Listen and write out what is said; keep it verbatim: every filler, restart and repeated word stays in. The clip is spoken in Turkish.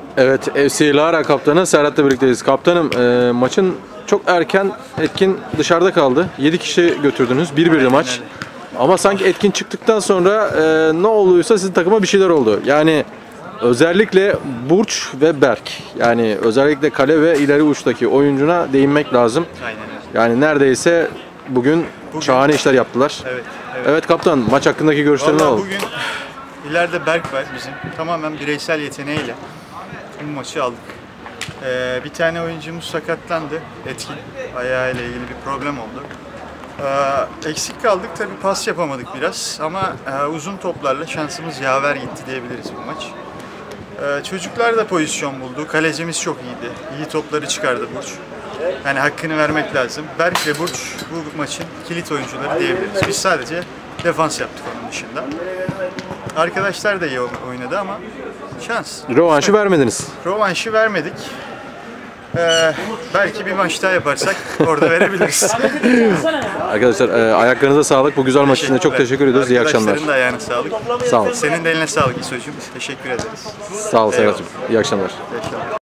Evet, F C Lara kaptanı Serhat'la birlikteyiz. Kaptanım, e, maçın çok erken Etkin dışarıda kaldı. yedi kişi götürdünüz. bir birli maç. Ama sanki Etkin çıktıktan sonra e, ne olduysa sizin takıma bir şeyler oldu. Yani özellikle Burç ve Berk. Yani özellikle kale ve ileri uçtaki oyuncuna değinmek lazım. Aynen öyle. Yani neredeyse bugün, bugün şahane işler yaptılar. Evet, evet. Evet kaptan, maç hakkındaki görüşlerini alalım. Bugün ileride Berk var bizim. Tamamen bireysel yeteneğiyle bu maçı aldık. Ee, bir tane oyuncumuz sakatlandı. Etkin. Ayağıyla ilgili bir problem oldu. Ee, eksik kaldık. Tabii pas yapamadık biraz. Ama e, uzun toplarla şansımız yaver gitti diyebiliriz bu maç. Ee, çocuklar da pozisyon buldu. Kalecimiz çok iyiydi. İyi topları çıkardı Burç. Yani hakkını vermek lazım. Berk ve Burç bu maçın kilit oyuncuları diyebiliriz. Biz sadece defans yaptık onun dışında. Arkadaşlar da iyi oynadı ama şans. Rövanşı vermediniz. Rövanşı vermedik. Ee, belki bir maç daha yaparsak orada verebiliriz. Arkadaşlar e, ayaklarınıza sağlık. Bu güzel maç için de çok teşekkür ediyoruz. İyi akşamlar. Arkadaşların da ayağına sağlık. Sağ ol. Senin de eline sağlık İso'cum. Teşekkür ederiz. Sağ ol Serhat'cığım. İyi akşamlar. İyi akşamlar.